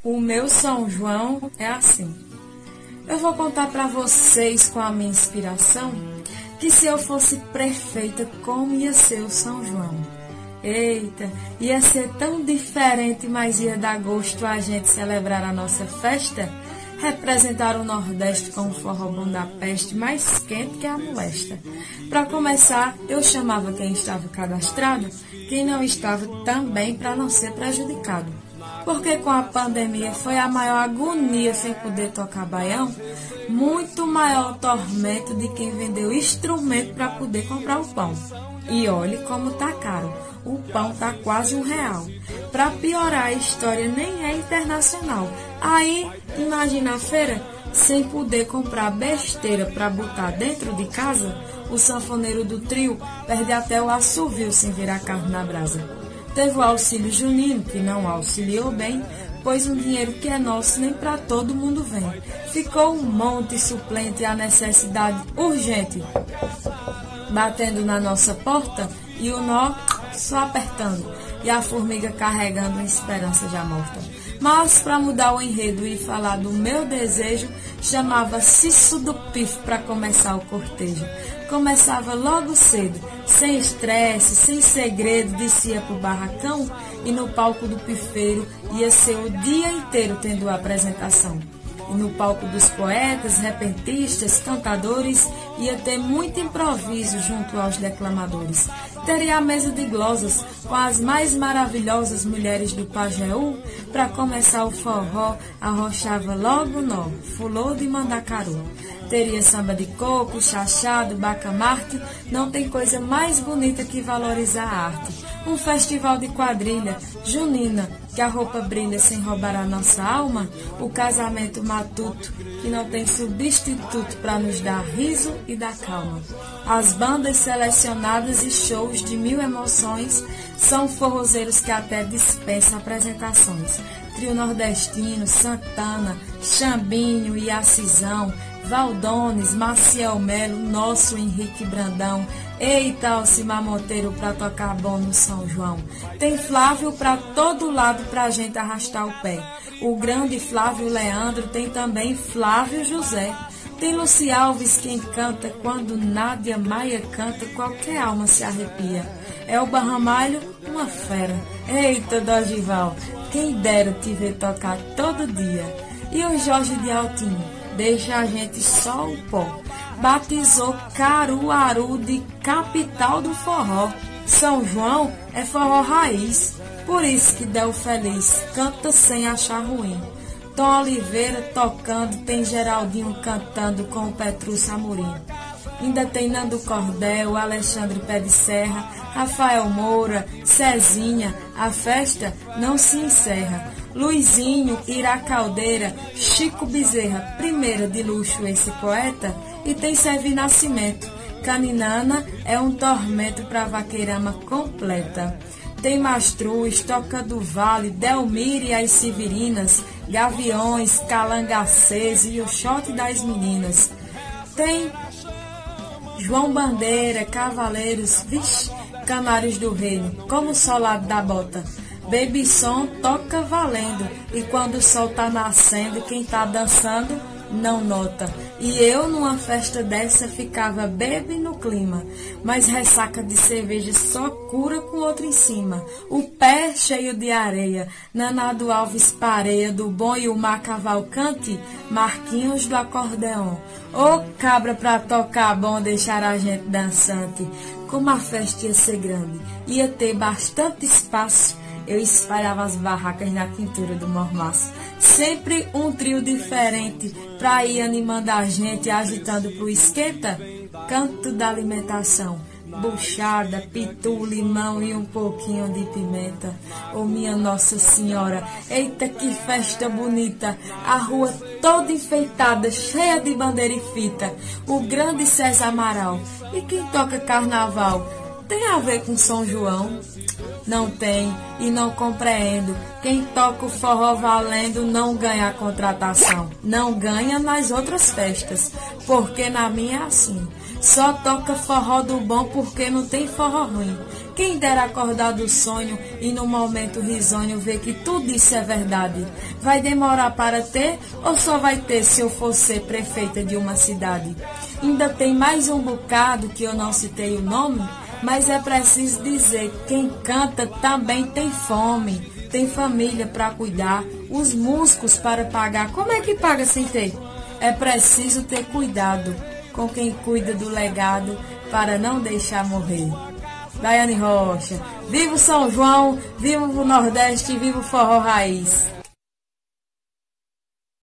O meu São João é assim. Eu vou contar para vocês com a minha inspiração que se eu fosse prefeita, como ia ser o São João. Eita, ia ser tão diferente, mas ia dar gosto a gente celebrar a nossa festa, representar o Nordeste com o forró bom da peste, mais quente que a molesta. Para começar, eu chamava quem estava cadastrado, quem não estava também para não ser prejudicado. Porque com a pandemia foi a maior agonia sem poder tocar baião, muito maior o tormento de quem vendeu instrumento para poder comprar o pão. E olhe como tá caro, o pão tá quase R$1. Para piorar a história nem é internacional. Aí, imagina a feira, sem poder comprar besteira para botar dentro de casa, o sanfoneiro do trio perde até o assovio sem virar carne na brasa. Teve o auxílio junino, que não auxiliou bem, pois um dinheiro que é nosso nem para todo mundo vem. Ficou um monte suplente a necessidade urgente, batendo na nossa porta e o nó só apertando, e a formiga carregando uma esperança já morta. Mas, para mudar o enredo e falar do meu desejo, chamava Cisso do Pif para começar o cortejo. Começava logo cedo, sem estresse, sem segredo, descia pro barracão e no palco do pifeiro ia ser o dia inteiro tendo a apresentação. E no palco dos poetas, repentistas, cantadores, ia ter muito improviso junto aos declamadores. Teria a mesa de glosas com as mais maravilhosas mulheres do Pajeú. Para começar o forró, arrochava logo nó, fulô de Mandacaru. Teria samba de coco, chachado, bacamarte, não tem coisa mais bonita que valorizar a arte. Um festival de quadrilha, junina, que a roupa brilha sem roubar a nossa alma, o casamento matuto, que não tem substituto para nos dar riso e dar calma. As bandas selecionadas e shows de 1000 emoções são forrozeiros que até dispensam apresentações. Trio nordestino, Santana, Xambinho e Acisão, Valdones, Maciel Melo, nosso Henrique Brandão. Eita, Alcimar Monteiro pra tocar bom no São João. Tem Flávio pra todo lado pra gente arrastar o pé. O grande Flávio Leandro, tem também Flávio José. Tem Luci Alves quem canta, quando Nádia Maia canta, qualquer alma se arrepia. Elba Ramalho, uma fera. Eita, Dorival, quem dera te ver tocar todo dia. E o Jorge de Altinho, deixa a gente só o pó. Batizou Caruaru de capital do forró. São João é forró raiz, por isso que Del Feliz canta sem achar ruim. Tom Oliveira tocando, tem Geraldinho cantando com o Petrúcio Amorim. Ainda tem Nando Cordel, Alexandre Pé de Serra, Rafael Moura, Cezinha, a festa não se encerra. Luizinho, Ira Caldeira, Chico Bezerra, primeira de luxo esse poeta, e tem Servi Nascimento. Caninana é um tormento pra vaqueirama completa. Tem Mastruz, Toca do Vale, Delmire e as Severinas, Gaviões, Calangacês e o Shot das Meninas. Tem João Bandeira, Cavaleiros, vixe, Canários do Reino, como o solado da bota. Baby Som toca valendo, e quando o sol tá nascendo, quem tá dançando não nota. E eu numa festa dessa ficava bebe no clima, mas ressaca de cerveja só cura com outro em cima. O pé cheio de areia, Nanado Alves Pareia, do Bom e o Mar Cavalcante, Marquinhos do acordeon. Ô cabra pra tocar bom, deixar a gente dançante. Como a festa ia ser grande, ia ter bastante espaço, eu espalhava as barracas na quintura do mormaço. Sempre um trio diferente, pra ir animando a gente, agitando pro esquenta. Canto da alimentação, buchada, pitu, limão e um pouquinho de pimenta. Oh, minha Nossa Senhora, eita que festa bonita! A rua toda enfeitada, cheia de bandeira e fita. O grande César Amaral. E quem toca carnaval? Tem a ver com São João? Não tem, e não compreendo. Quem toca o forró valendo não ganha a contratação. Não ganha nas outras festas, porque na minha é assim. Só toca forró do bom porque não tem forró ruim. Quem dera acordar do sonho e no momento risonho ver que tudo isso é verdade. Vai demorar para ter ou só vai ter se eu for ser prefeita de uma cidade? Ainda tem mais um bocado que eu não citei o nome, mas é preciso dizer, quem canta também tem fome, tem família para cuidar, os músicos para pagar. Como é que paga sem ter? É preciso ter cuidado com quem cuida do legado para não deixar morrer. Daiane Rocha, viva o São João, viva o Nordeste, viva o forró raiz.